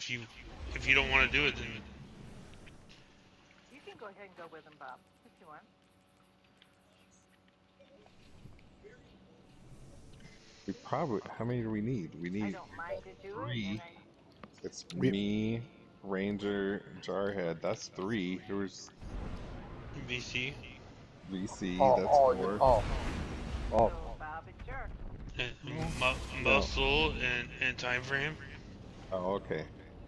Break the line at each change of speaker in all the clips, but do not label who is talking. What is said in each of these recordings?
if you don't want to do it, then
You can go ahead and go with him, Bob, if you want.
We probably. How many do we need? We
I
need
don't mind to do
3.
it.
It's me, Ranger, Jarhead. That's 3. Who's
VC
VC?
Oh,
That's
oh,
4.
oh, oh.
So, Bob, it's your.
and muscle and time frame.
Oh, okay.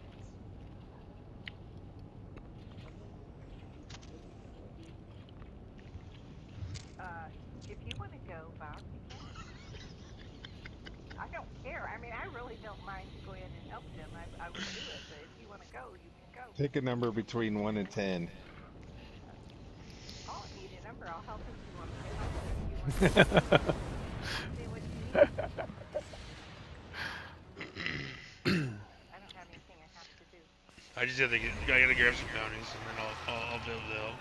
If you want to go, Bob, you can. I don't care. I mean, I really don't mind to go in and help them. I would do it, but if you want to go, you can go.
Pick a number between 1 and 10.
I don't need a number. I'll help if you want me to help. If you want to see what you need. I don't have anything I have to do.
I just I gotta grab some bounties, and then I'll be able to help.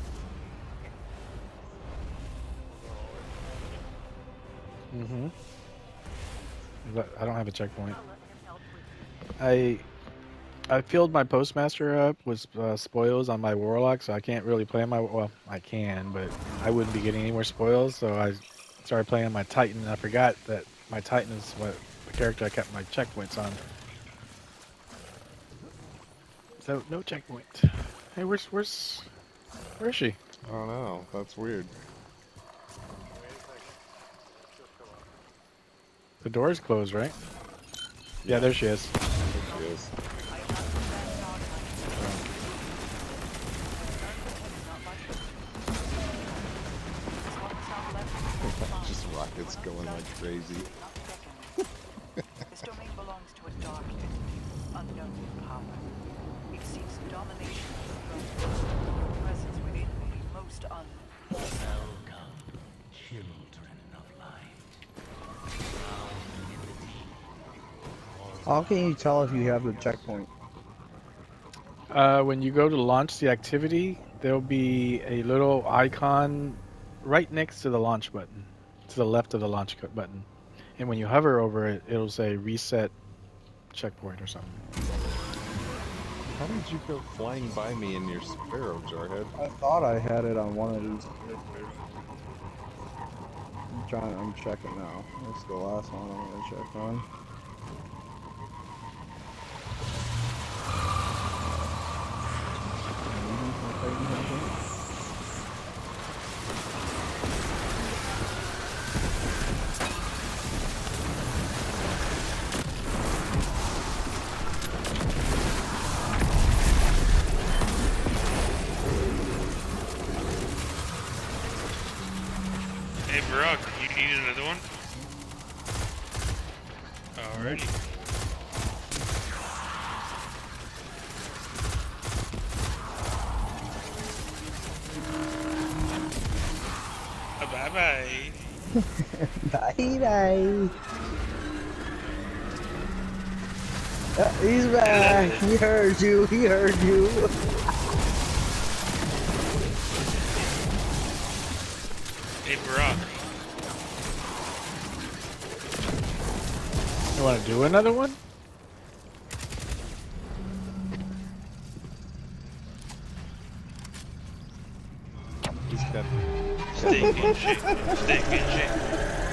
I don't have a checkpoint.
I'll let him help with you.
I filled my postmaster up with spoils on my warlock, so I can't really play my. Well, I can, but I wouldn't be getting any more spoils, so I started playing my Titan. And I forgot that my Titan is what the character I kept my checkpoints on. So no checkpoint. Hey, where is she?
I don't know. That's weird.
The door is closed, right? Yeah, there she is.
There she is. Just rockets going like crazy.
This domain belongs to a dark entity, unknown in power. It seeks domination of the throne. Presence within may be most
Welcome, children of light.
How can you tell if you have the checkpoint?
When you go to launch the activity, there'll be a little icon right next to the launch button, to the left of the launch button. And when you hover over it, it'll say reset checkpoint or something.
How did you go flying by me in your Sparrow, Jarhead?
I thought I had it on one of these. I'm checking now. That's the last one I'm gonna check on.
Hey, Brock, you need another one? Alrighty. Bye-bye.
Bye-bye. He's back. He heard you. He heard you.
Hey, Brock.
You want to do another one?
He's got.
Stay in good shape. Stay in good shape.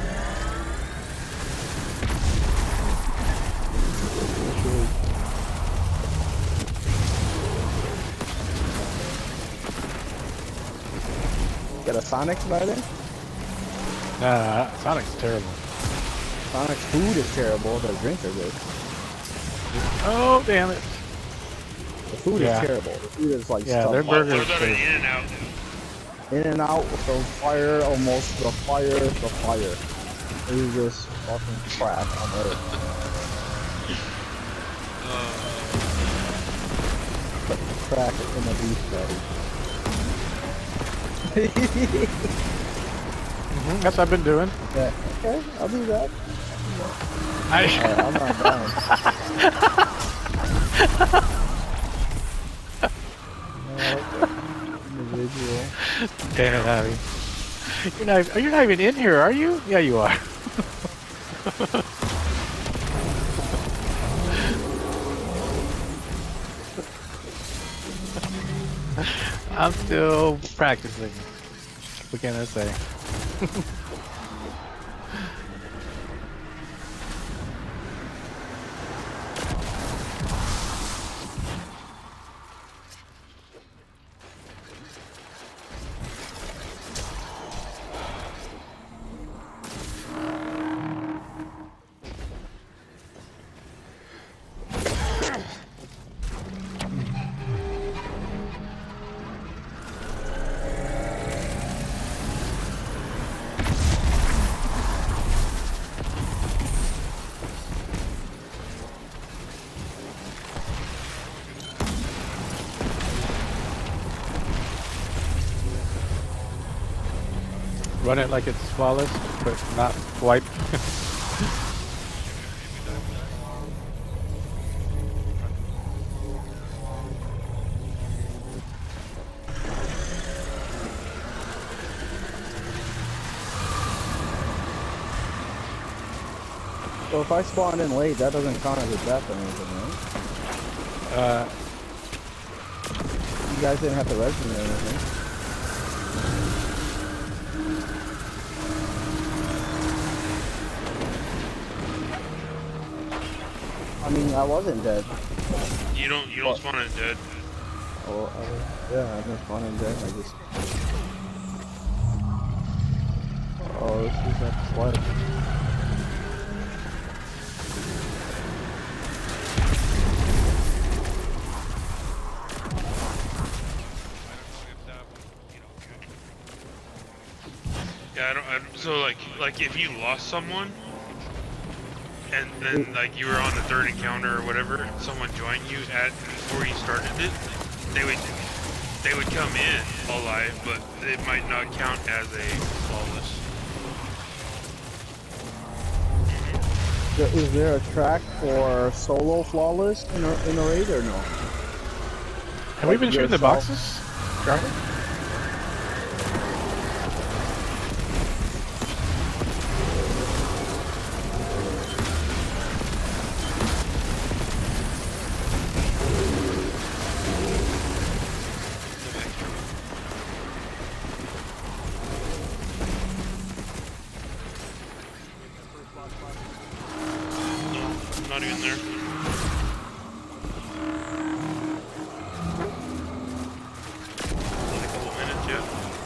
Got a Sonic by there?
Nah, Sonic's terrible.
Sonic's food is terrible, the drinks are good.
Oh, damn it.
The food
Yeah.
is terrible. The food is like
Yeah, their
stuff.
burger
What
is
about an
terrible.
In-N-Out?
In and out with the fire, almost the fire. This is just fucking crap on earth. Put crack in the beef patty.
That's what I've been doing.
Yeah, okay, I'll do that.
I
I'm not down. Individual.
Damn it, Abby. You're not even in here, are you? Yeah, you are. I'm still practicing. What can I say? Run it like it's flawless, but not wipe.
So if I spawn in late, that doesn't count as a death or anything, right? You guys didn't have to res me or anything. I mean, I wasn't dead.
You don't spawn in dead.
Oh, yeah, I've been spawning dead. I just. Oh, this is that slide.
Yeah, so like if you lost someone, and then like you were on the third encounter or whatever, and someone joined you before you started it, they would come in alive, but it might not count as a flawless.
Is there a track for solo flawless in a raid or no?
Have we been shooting the boxes, Charlie?
Not even there. Only a couple minutes yet.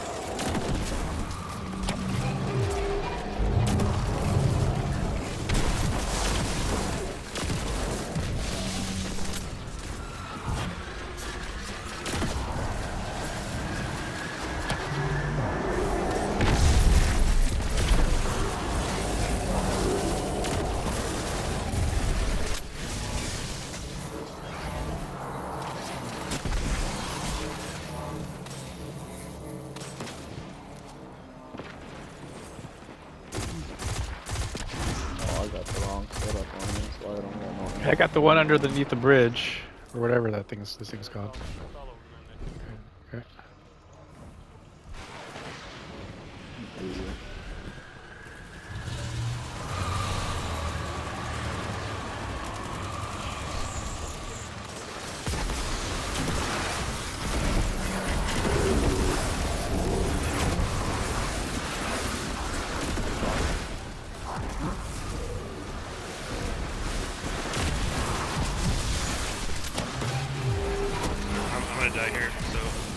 I got the one underneath the bridge, or whatever this thing's called. Okay.
I'm gonna die here, so.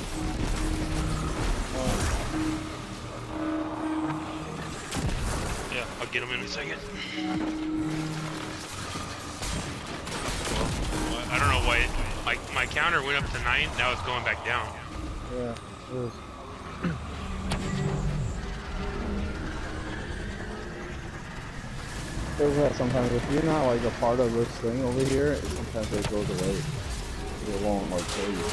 Yeah, I'll get him in a second. Well, I don't know why my counter went up to 9, now it's going back down.
Yeah, it is. There's that sometimes if you're not like a part of this thing over here, sometimes it goes away. It won't like kill you.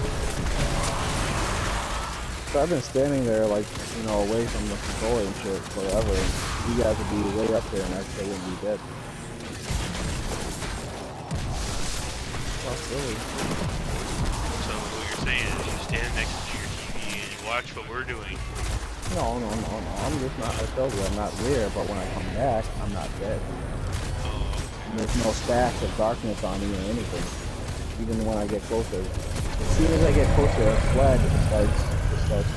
So I've been standing there like, you know, away from the controller and shit forever. And you guys would be way up there and I still wouldn't be dead. That's silly.
So what you're saying is you stand next to your TV and you watch what we're doing.
No. I'm just not, I told you I'm not there, but when I come back, I'm not dead.
Oh,
And there's no stacks of darkness on me or anything. Even when I get closer. As soon as I get closer to that flag, it starts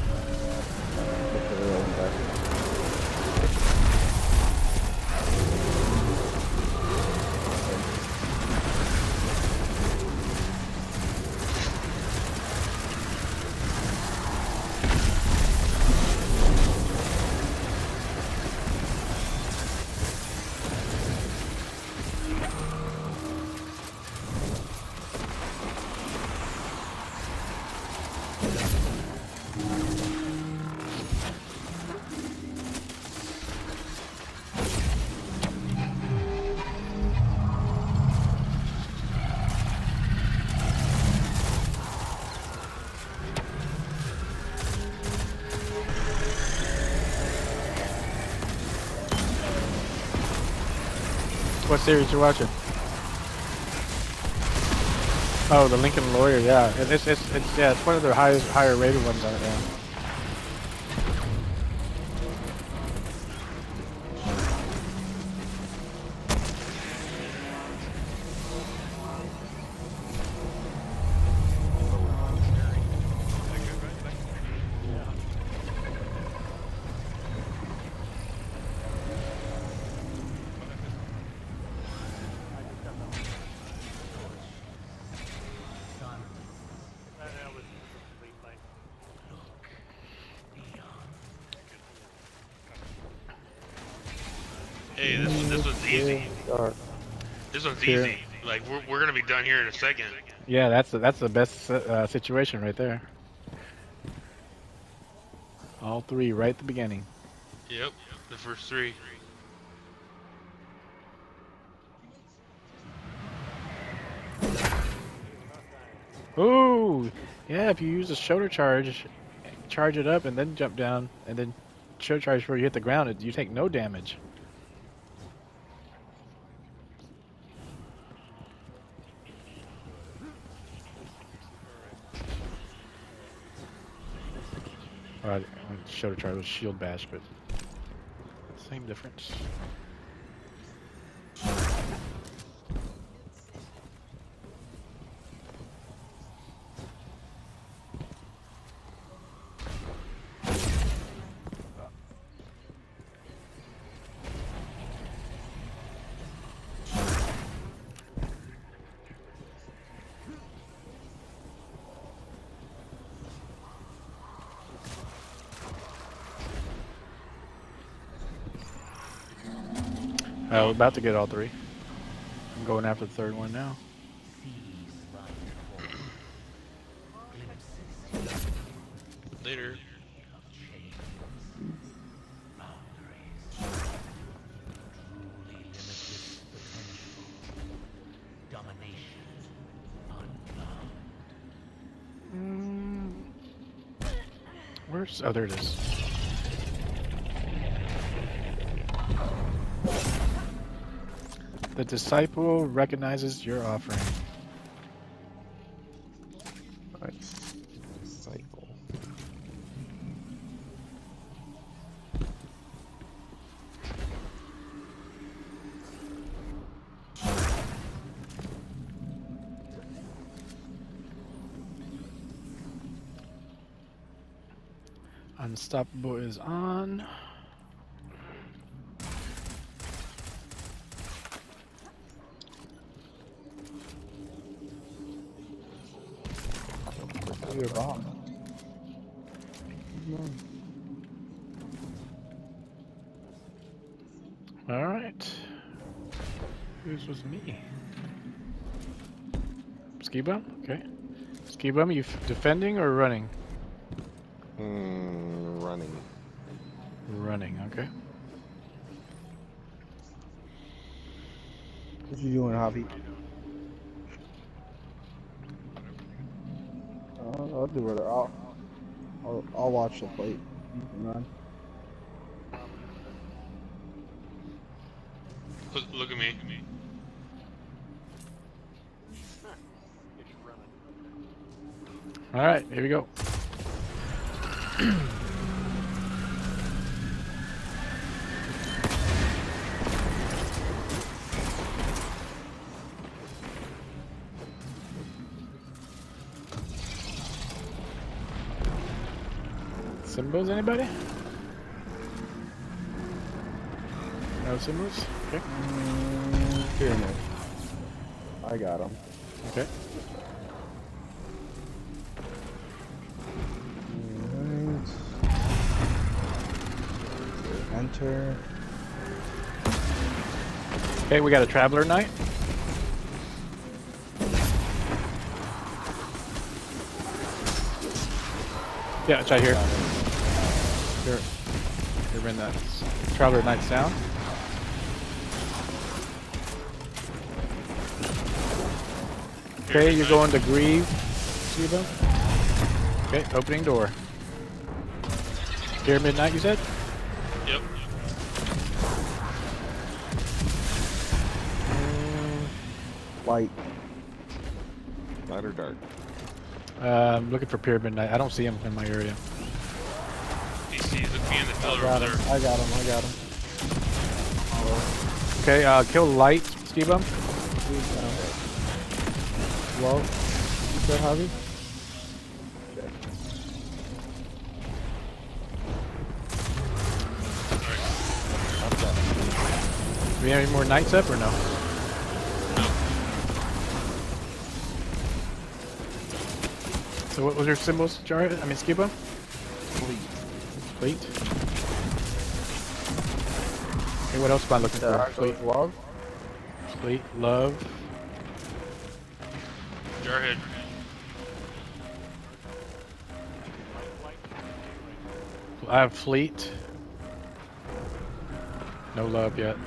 the real back.
What series you watching? Oh, the Lincoln Lawyer. Yeah, it's yeah, it's one of the higher rated ones on it. Yeah.
Hey, this one's easy. This one's easy. Like we're gonna be done here in a second.
Yeah, that's the best situation right there. All three right at the beginning.
Yep, the first three.
Ooh, yeah. If you use a shoulder charge, charge it up and then jump down, and then shoulder charge before you hit the ground, you take no damage. Alright, shoulder charge was shield bash, but same difference. We're about to get all three. I'm going after the third one now.
Later.
Where's there it is. The disciple recognizes your offering.
Nice. Disciple.
Unstoppable is on.
Your bomb.
All right. Whose was me? Ski bum? Okay. Ski bum, you defending or running?
Running.
Running, okay.
What you doing, Hobby? I'll do it. I'll watch the plate. You can run.
Look at me.
All right, here we go. Symbols, anybody? No symbols? Okay.
Pyramid. I got him.
Okay.
Alright. Enter.
Okay, we got a Traveler Knight. Yeah, it's right here. Here. Here, in that. Traveler Knight's down. Okay, you're going to Grieve, Siba. Okay, opening door. Pyramid Knight, you said?
Yep.
Light.
Light or dark?
I'm looking for Pyramid Knight. I don't see him in my area.
DC, look me in the
I
pillar
got
over
him.
there.
I got him. I got him.
Okay, kill Light, Skiba.
Well, you said Javi? Okay.
Do we have any more Knights up or no? So what was your symbols, Jar? I mean, Skiba? Fleet. Okay, what else am I looking for? Fleet.
Love.
Fleet, love.
Jarhead.
I have fleet. No love yet.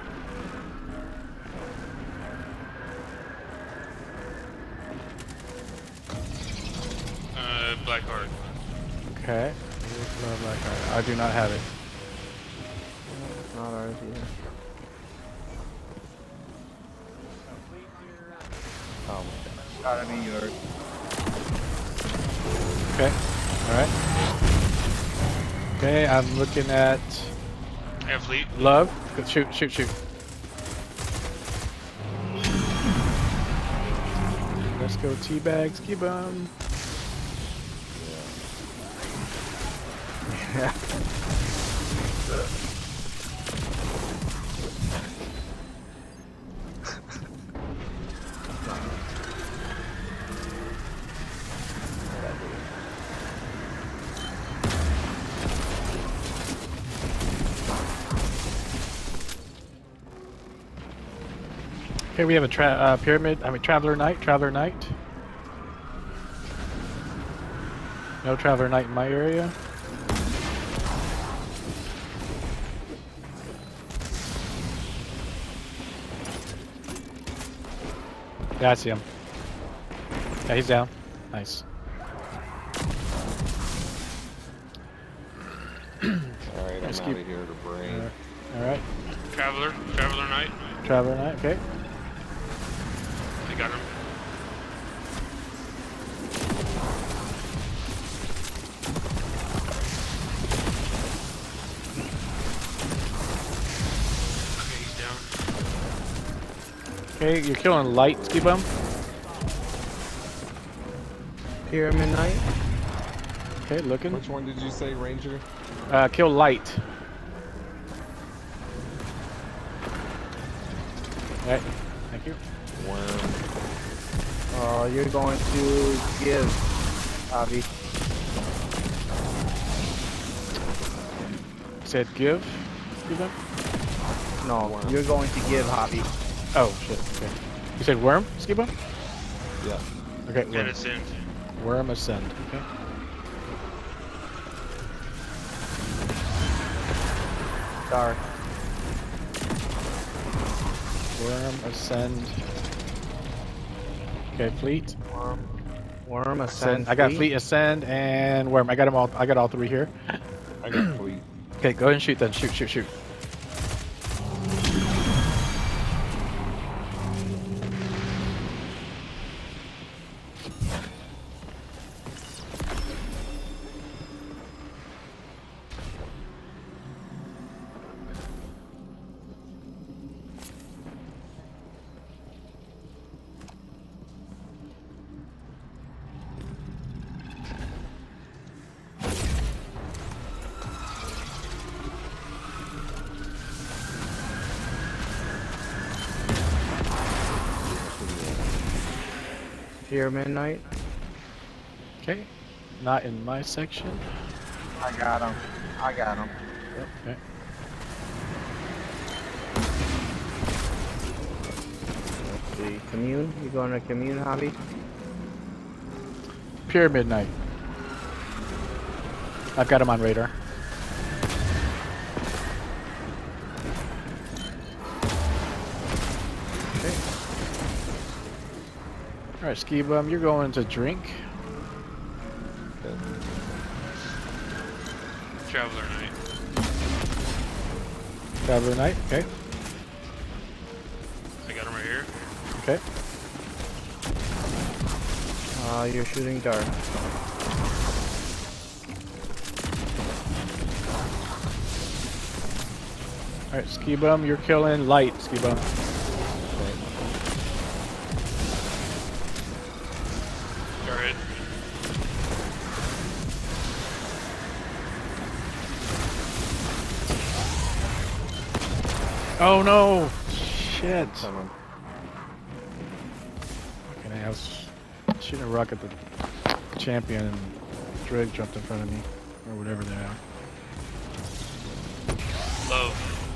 Blackheart.
Okay. Love like I do not have it.
Not ours either.
Oh my god.
Gotta be yours.
Okay. Alright. Okay, I'm looking at
I have fleet.
love. Go, shoot, shoot, shoot. Let's go teabag, ski bum.
Yeah.
Okay, we have a Traveler Knight, Traveler Knight. No Traveler Knight in my area. Yeah, I see him. Yeah, he's down. Nice.
Alright, I'm
Let's
out
keep-
of here to brain.
Alright.
Traveler Knight.
Traveler Knight, okay.
I got him. Okay, he's down.
Okay, you're killing Light, ski bum.
Pyramid Knight.
Okay, looking.
Which one did you say, Ranger?
Kill Light. Alright, thank you.
Worm.
You're going to give Avi.
Said give, ski bum?
No,
Worm.
you're going to give Javi.
Oh, shit, okay. You said worm, ski bum?
Yeah.
Okay,
And
worm.
it's in.
Worm ascend, okay.
Dark.
Worm ascend. Okay, fleet.
Worm ascend.
I got fleet ascend and worm. I got them all. I got all three here.
I got fleet.
Okay, go ahead and shoot then. Shoot, shoot, shoot.
Here midnight.
Okay. Not in my section.
I got him. I got him.
Okay.
Let's see. Commune? You going to commune, Hobby?
Pure midnight. I've got him on radar. Okay. Alright, Ski Bum, you're going to drink.
Traveler Knight.
Traveler Knight, okay.
I got him right here.
Okay.
You're shooting dark.
Alright, Ski Bum, you're killing light, Ski Bum.
Go ahead.
Oh no! Shit.
Someone.
Okay, I was shooting a rock at the champion and Drake jumped in front of me. Or whatever they are.
Low.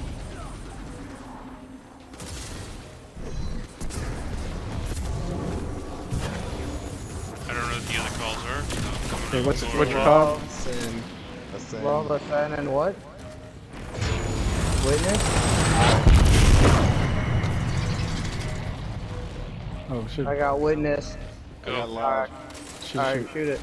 I don't know what the other calls are.
Okay, what's
Lower
your
low.
call?
Ascend. Ascend.
Love, Ascend, and what? Witness?
Oh, shoot.
I got witness.
I got
Go.
loud.
Shoot,
Alright,
shoot.
shoot it.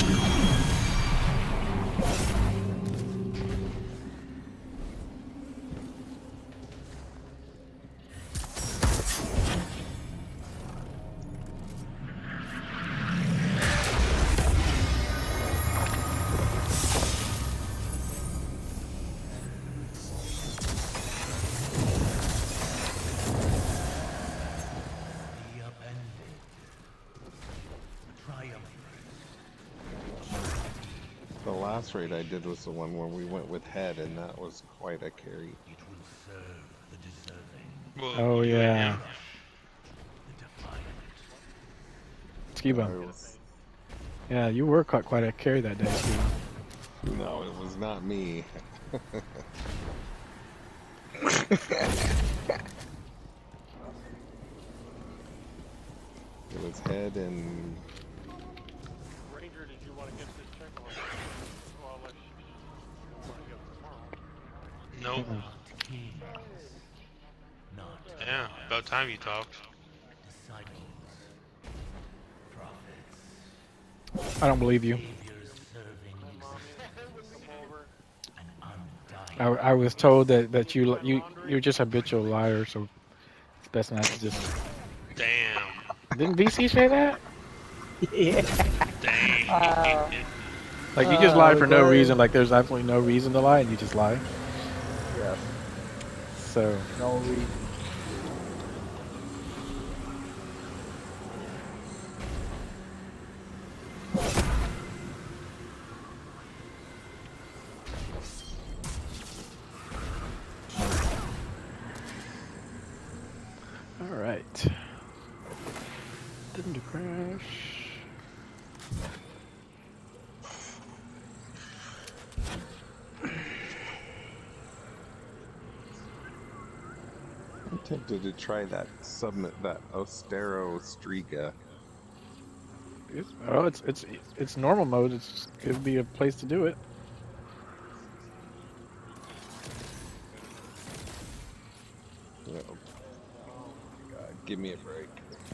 The upended. Triumph.
The last raid I did was the one where we went with head, and that was quite a carry.
It will serve the deserving.
Well,
Oh,
you and
yeah.
him.
The defiant.
Ski
I
Bum.
was-
Yeah, you were quite a carry that day, Ski Bum.
no, it was not me. It was head and
Ranger, did you want to get this check on? Well, unless you want to get it tomorrow.
Nope.
Not kings. Not
Yeah, about time you talked.
disciples. Prophets.
I don't believe you.
Saviors serving
Come over.
an undying.
I was told that you're just a habitual liar, so it's best not to just.
Damn.
Didn't VC say that?
Yeah.
Dang.
Like you just lie for no
great.
reason. Like there's absolutely no reason to lie, and you just lie.
Yes.
So
No reason.
all right. Didn't do crash.
I'm tempted to try that submit that Ostero Striga.
It's normal mode. It's could be a place to do it.
You know. Oh my God, give me a break.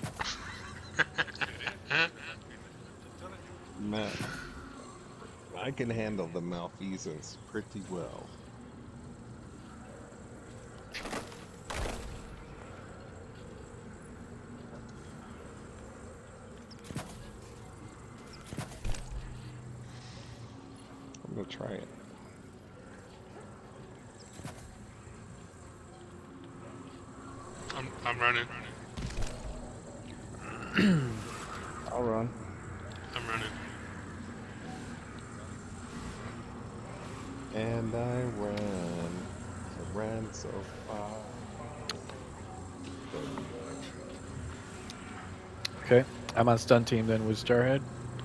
Man, I can handle the malfeasance pretty well. I'm gonna try it.
I'm running.
I'll run.
I'm running.
And I ran so far.
Okay. I'm on stun team then with Starhead.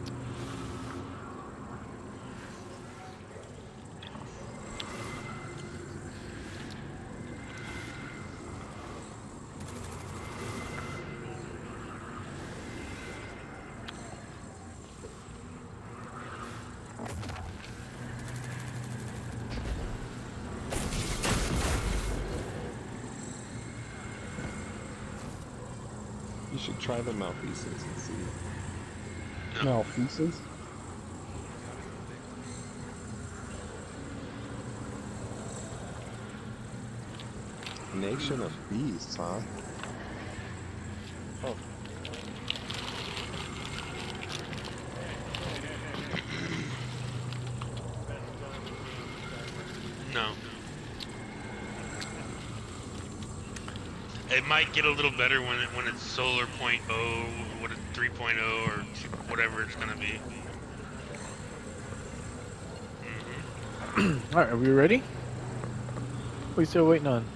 You should try the malfeasance and see.
Malfeasance?
Nation of Beasts, huh? Oh.
No. It might get a little better when it's Solar .0, what is 3.0 or whatever it's gonna be.
Alright, are we ready? What are we still waiting on?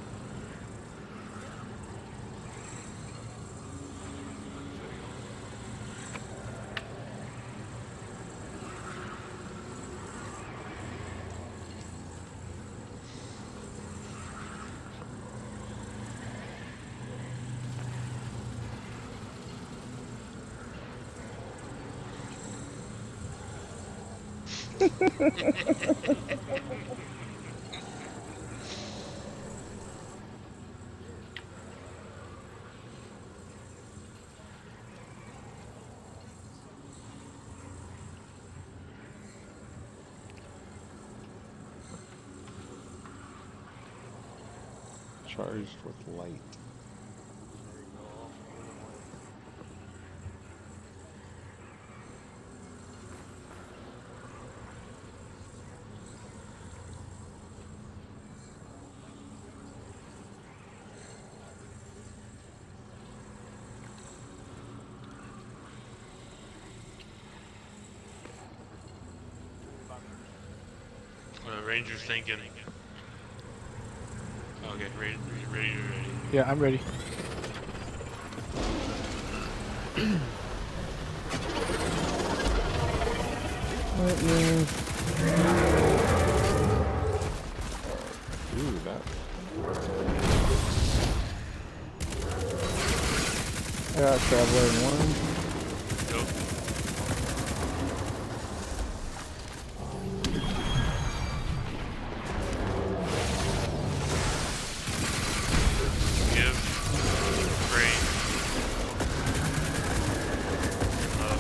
Charged with light.
Ranger's thinking. Okay, ready.
Yeah, I'm ready.
Ooh, that.
I got Traveler in one.
Go. Give. Pray. Love.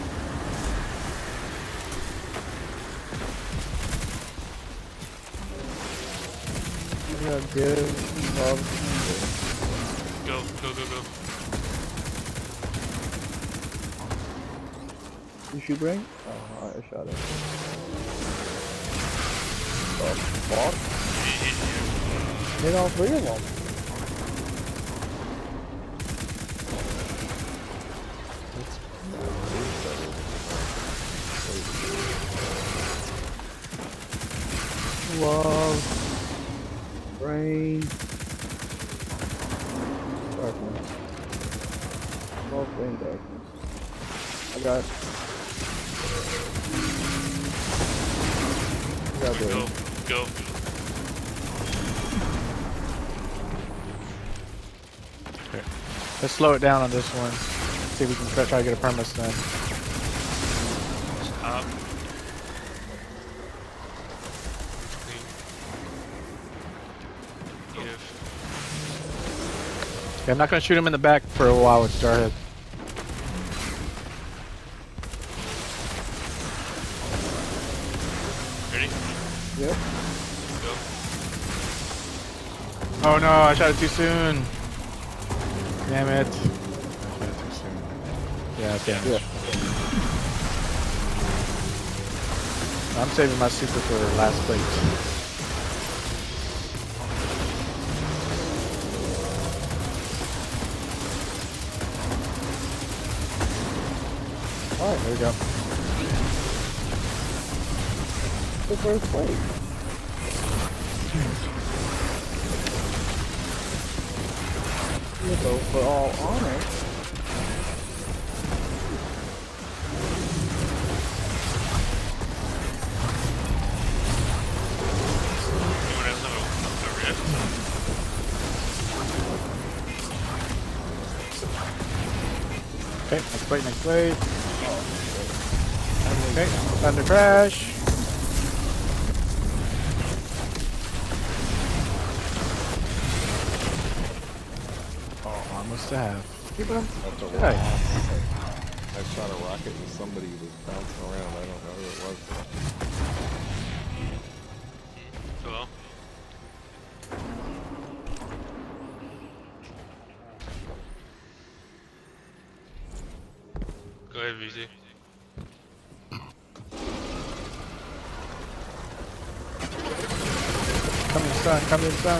I got Give, Love,
Go.
Did you bring? Oh, I shot it. The fuck? Hit all three of them. Love, rain, darkness. Love, rain, darkness. I got
Go.
Okay. Let's slow it down on this one. See if we can try to get a perma stun.
Stop. Give.
Yeah, I'm not gonna shoot him in the back for a while with Starhead.
Ready?
Yep.
Go.
Oh no, I shot it too soon. Damn it. I shot it too soon. Yeah, damn it. I'm saving my super for last plate. Alright, there we go.
The first plate. So for all honor,
Okay, next plate, next plate. Okay, thunder crash. Oh, almost to have. Keep him.
That's a
Hey.
I shot a rocket and somebody was bouncing around. I don't know who it was.
Well. Go ahead, VZ.
Come in, son. Come in, son.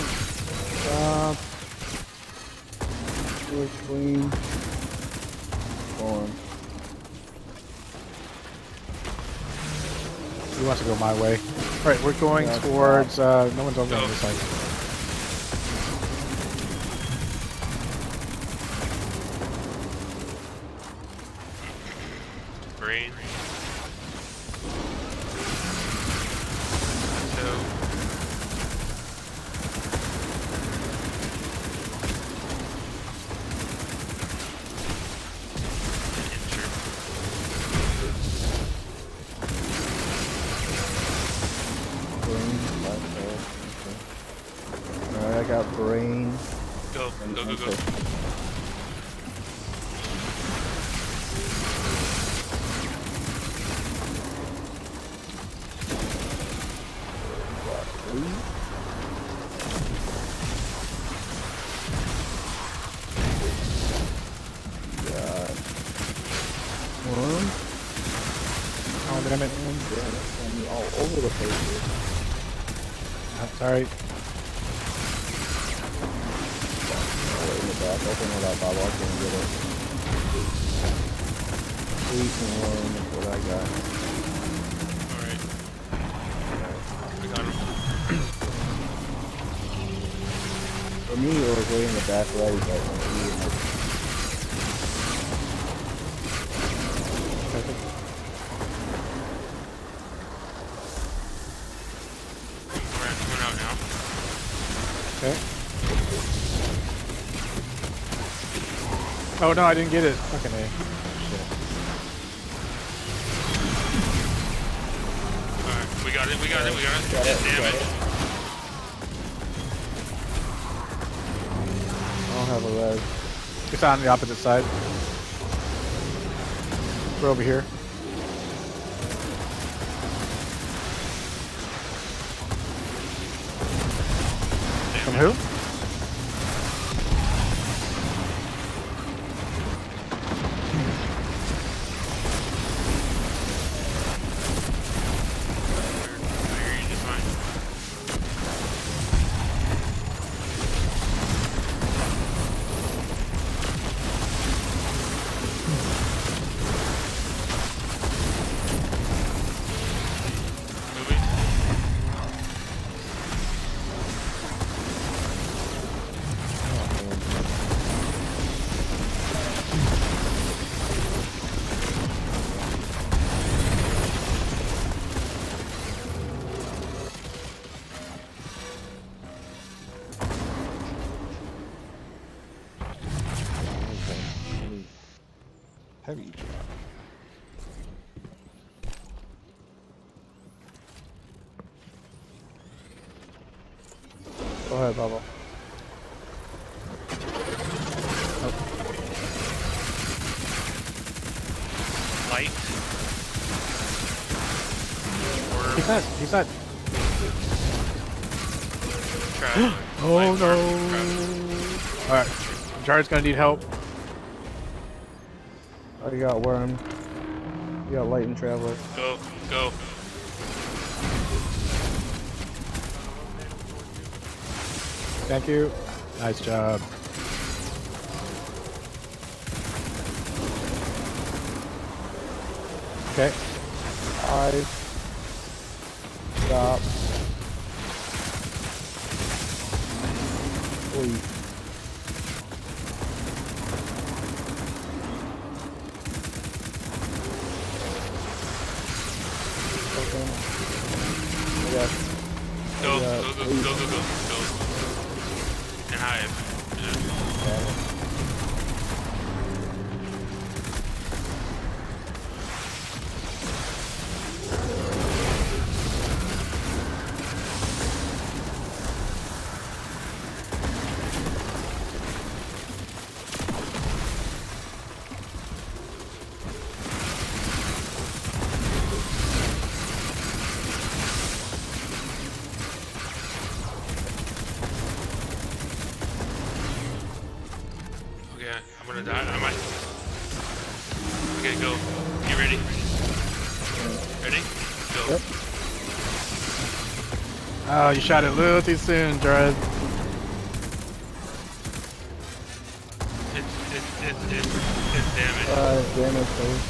Queen. Going.
He wants to go my way. Alright, we're going
Yeah,
towards, no one's over on
Go.
this side.
Brain. So. Enter.
Brain. Alright, I got brain.
Go,
and
go, go, go.
enter. Got one.
Oh, damn it.
And all over the place here.
Sorry.
Right in the back. Open it up, Bob. I can get it. 8 and 1 is what I got.
Alright. I got him.
For me, it was way in the back right, but
Alright, coming out now.
Okay. Oh no, I didn't get it. Fucking A.
Alright, we got it, we got it, we got it. Just damage.
I don't have a res.
It's on the opposite side. We're over here. From who?
I hear you just fine. Moving.
Heavy drop.
Go ahead, Bubba.
Light.
He's not. He's not.
Traveler.
Oh
Light,
no.
traveler.
Alright. Jar's gonna need help.
I got worm. You got light and traveler.
Go, go.
Thank you. Nice job. Okay.
Eyes. Stop. Please. Okay. Yes.
Go,
Yeah,
go, go,
please.
go, go, go, go. And hive. Yeah. Yeah, I'm gonna die. I might. Okay, go. You ready? Ready? Go.
Yep.
Oh, you shot it a little too soon, Dread.
It's damage.
Damage, please.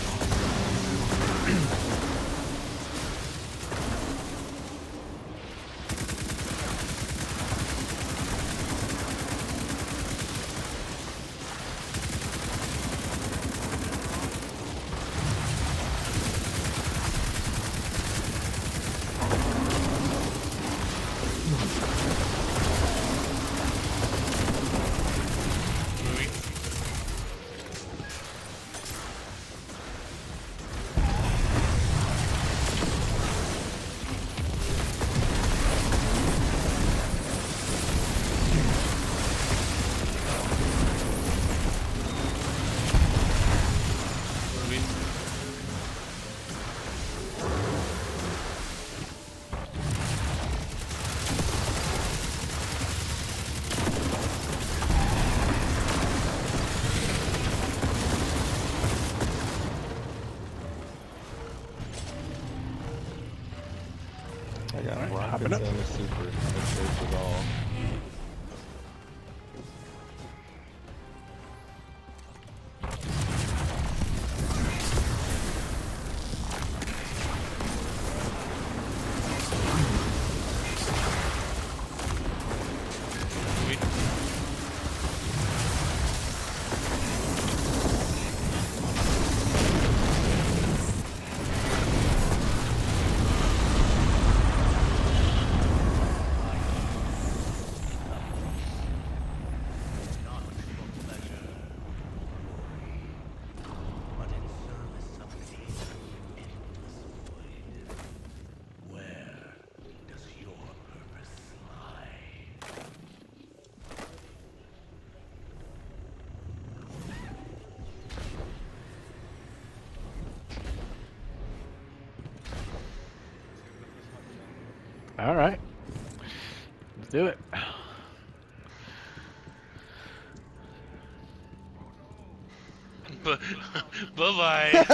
Moving. Moving.
I got
Alright,
rockets
hopping
and
up.
a super. That saves it all.
Moving.
Not for pleasure, but in service of the endless void. Where does your purpose lie?
All right. Let's do it.
Bye-bye.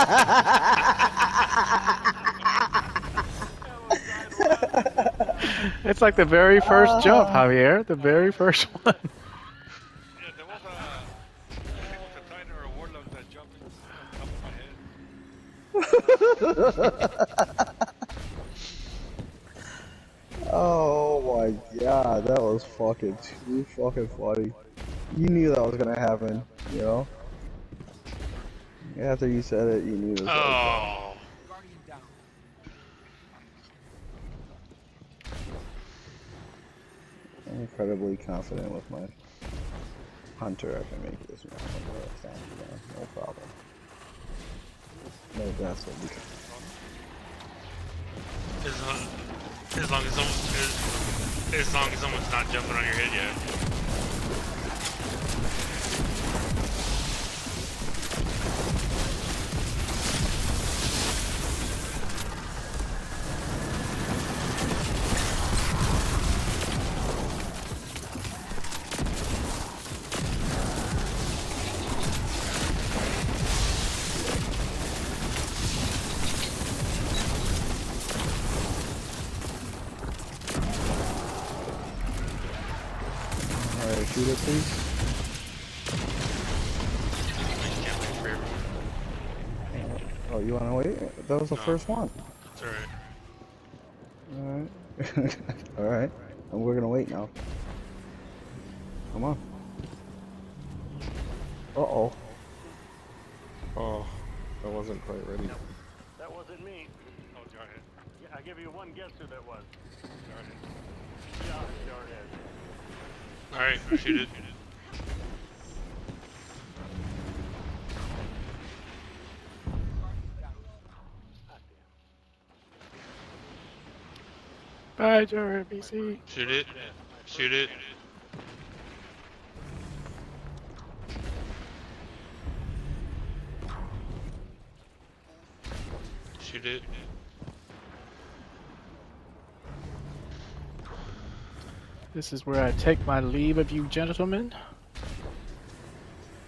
It's like the very first jump, Javier. The very first one.
Yeah, there was a Titan or a Warlock that jumped on top of my head.
Oh my god, that was fucking too fucking funny. You knew that was gonna happen, you know? After you said it, you knew it was gonna happen.
Oh.
I'm incredibly confident with my hunter. I can make this map. No problem. No, that's what we can.
As long as someone's not jumping on your head yet.
Alright, shoot it, please.
Can't wait for everyone.
Oh, you wanna wait? That was the
No.
first one.
It's alright.
Alright. Alright. And we're gonna wait now. Come on. Uh-oh.
Oh, I wasn't quite ready.
That wasn't me. Oh, Jarhead. Yeah, I give you one guess who that was. Jarhead. Yeah, Jarhead.
Alright, shoot it.
Bye, Jared BC.
Shoot it. Shoot it. Shoot it.
This is where I take my leave of you, gentlemen.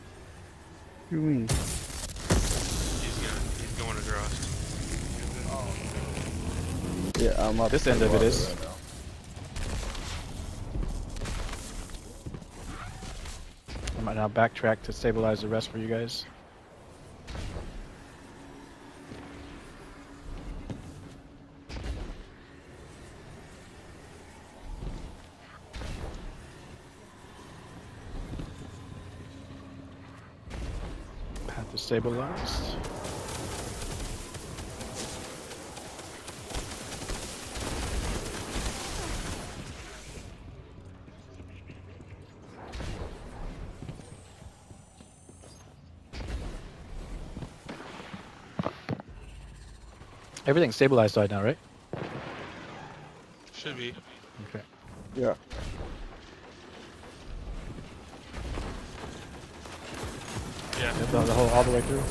You mean?
He's going across.
Yeah, I'm up.
This
to
end
the
of it
water
is.
right now.
I might now backtrack to stabilize the rest for you guys. Path is stabilized. Everything's stabilized right now, right?
Should be.
Okay.
Yeah.
Yeah.
The whole all the way through.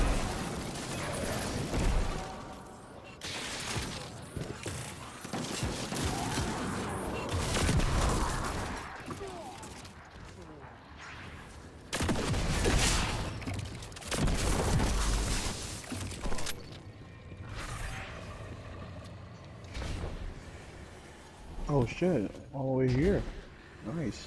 Oh shit! All the way here. Nice.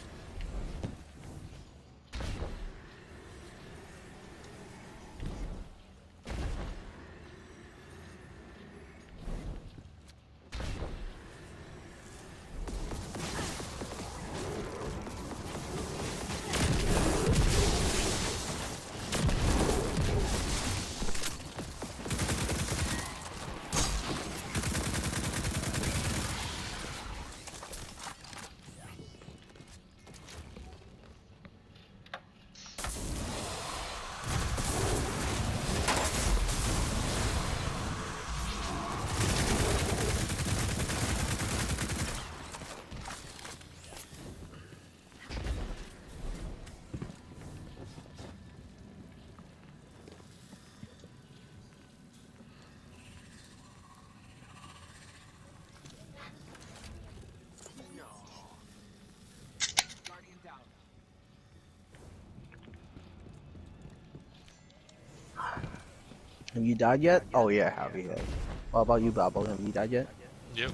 Have you died yet? Oh yeah, have you? What about you, Babble? Have you died yet?
Yep.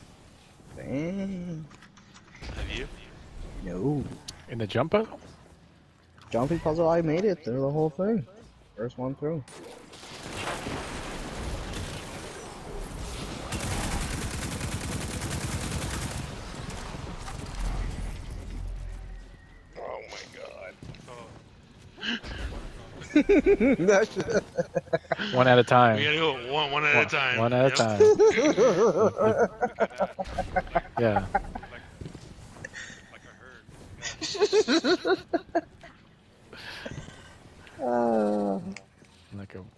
Dang.
Have you?
No.
In the jump puzzle?
Jumping puzzle, I made it through the whole thing. First one through. Oh my god. That's
One at a time.
We gotta go one at a time.
One at a
Yep.
time. Yeah. Like a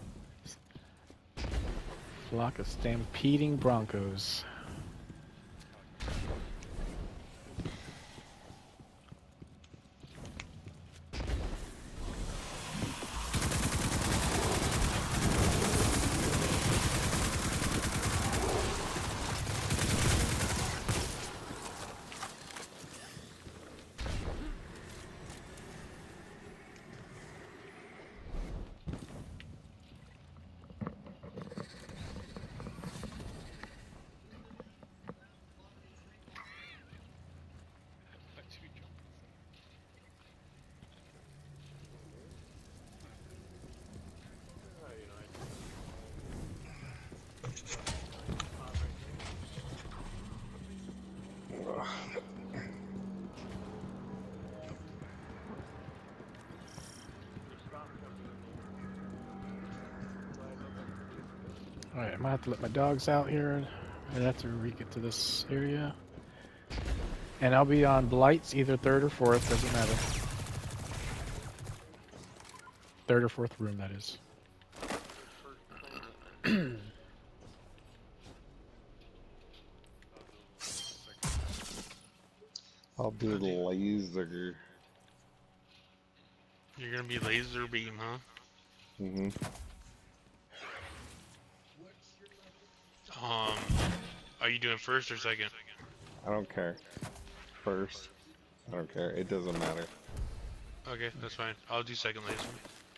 flock of stampeding broncos. Alright, I might have to let my dogs out here right after we get to this area. And I'll be on Blights either third or fourth, doesn't matter. Third or fourth room, that is.
I'll do the laser.
You're gonna be laser beam, huh?
Mm-hmm.
Are you doing first or second?
I don't care. First. I don't care. It doesn't matter.
Okay, that's fine. I'll do second laser.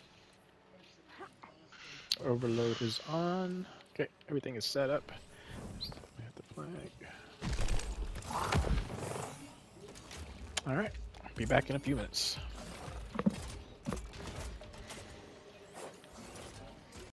Overload is on. Okay, everything is set up. Just have the flag. Alright, be back in a few minutes.